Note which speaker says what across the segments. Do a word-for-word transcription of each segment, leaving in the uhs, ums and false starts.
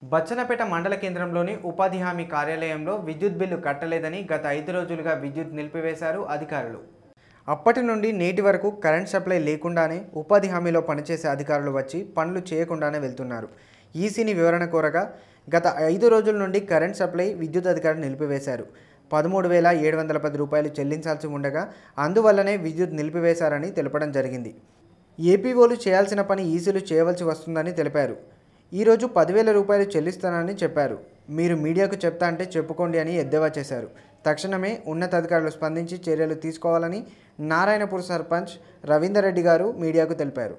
Speaker 1: బచ్చన్నపేట మండల కేంద్రంలోని ఉపాధి హామీ కార్యాలయంలో విద్యుత్ బిల్లు కట్టలేదని గత ఐదు రోజులుగా విద్యుత్ నిలిపివేశారు అధికారులు. అప్పటి నుండి నేటి వరకు కరెంట్ సప్లై లేకుండానే ఉపాధి హామీలో పనిచేసే అధికారులు వచ్చి పనులు చేయకుండానే వెళ్తున్నారు. ఈసీని వివరణ కోరగా గత ఐదు రోజుల నుండి కరెంట్ సప్లై విద్యుత్ అధికారులు నిలిపివేశారు. పదమూడు వేల ఏడు వందల పది రూపాయలు చెల్లించాల్సి ఉండగా అందువల్లనే విద్యుత్ నిలిపివేశారని తెలపడం జరిగింది. ఏపీఓలు చేయాల్సిన పని ఈసీలు చేయవలసి వస్తుందని తెలిపారు. ఈరోజు పదివేల రూపాయలు చెల్లిస్తానని చెప్పారు. మీరు మీడియాకు చెప్తా అంటే చెప్పుకోండి అని ఎద్దేవా చేశారు. తక్షణమే ఉన్నతాధికారులు స్పందించి చర్యలు తీసుకోవాలని నారాయణపూర్ సర్పంచ్ రవీందర్ రెడ్డి గారు మీడియాకు తెలిపారు.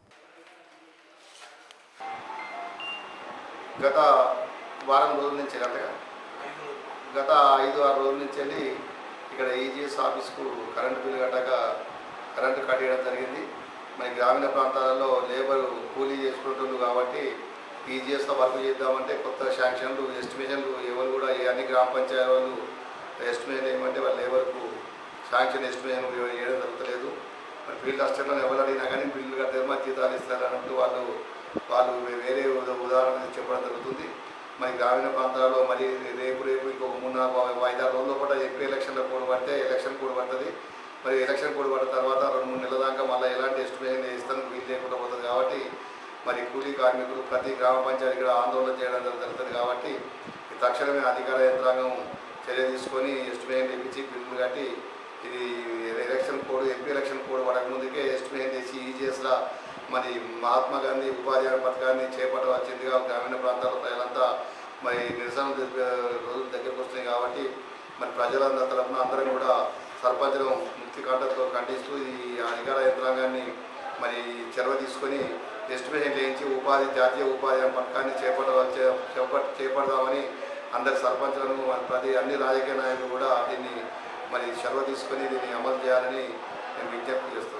Speaker 2: గత వారం రోజుల నుంచి అంతగా గత ఐదు ఆరు రోజుల నుంచి వెళ్ళి ఇక్కడ ఈజీఎస్ ఆఫీస్కు కరెంటు బిల్లు కట్టక కరెంటు కట్టేయడం జరిగింది. మన గ్రామీణ ప్రాంతాలలో లేబర్ కూలీ చేసుకుంటుంది కాబట్టి ఈజీఎస్లో వర్క్ చేద్దామంటే కొత్త శాంక్షన్లు ఎస్టిమేషన్లు ఎవరు కూడా అన్ని గ్రామ పంచాయతీ వాళ్ళు ఎస్టిమేషన్ ఏమంటే వాళ్ళ లేబర్కు శాంక్షన్ ఎస్టిమేషన్ వేయడం జరుగుతలేదు. మరి ఫీల్డ్ అసిస్టెంట్లను ఎవరు అడిగినా కానీ బిల్లు కట్టారు మా జీతాలు ఇస్తారు అన్నట్టు వాళ్ళు వాళ్ళు వేరే ఉదాహరణ చెప్పడం జరుగుతుంది. మరి గ్రామీణ ప్రాంతాలలో మరి రేపు రేపు ఇంకొక మూడు నాలుగు ఐదారు రోజుల పాటు ఎప్పుడు ఎలక్షన్లో కోడ్ పడితే ఎలక్షన్ కోడ్ పడుతుంది. మరి ఎలక్షన్ కోడ్ పడిన తర్వాత రెండు మూడు నెలల దాకా మళ్ళీ ఎలాంటి ఎస్టిమేషన్ ఇస్తానికి వీలు లేకుండా పోతుంది. కాబట్టి మరి కూలీ కార్మికులు ప్రతి గ్రామ పంచాయతీ కూడా ఆందోళన చేయడం జరుగుతుంది. కాబట్టి తక్షణమే అధికార యంత్రాంగం చర్య తీసుకొని ఎస్టిమేషన్ ఇప్పించి బిల్లులు కట్టి ఇది election code MP election code పడక ముందుకే ఎస్టిమేషన్ చేసి ఈజీఎస్లా మరి మహాత్మా గాంధీ ఉపాధి హామీ పథకాన్ని చేపట్టవలసిందిగా గ్రామీణ ప్రాంతాల ప్రజలంతా మరి నిరసన రోజులు దగ్గరకు వస్తున్నాయి. కాబట్టి మరి ప్రజలందరి తరఫున అందరం కూడా సర్పంచులు ముక్తి కాంటతో ఖండిస్తూ ఈ అధికార యంత్రాంగాన్ని మరి చొరవ తీసుకొని ఎస్టిమేషన్ చేయించి ఉపాధి జాతీయ ఉపాధి పథకాన్ని చేపట్టవచ్చే చేపట్ చేపడదామని అందరి సర్పంచులను మరి ప్రతి అన్ని రాజకీయ నాయకులు కూడా దీన్ని మరి చొరవ తీసుకొని దీన్ని అమలు చేయాలని నేను విజ్ఞప్తి చేస్తున్నాను.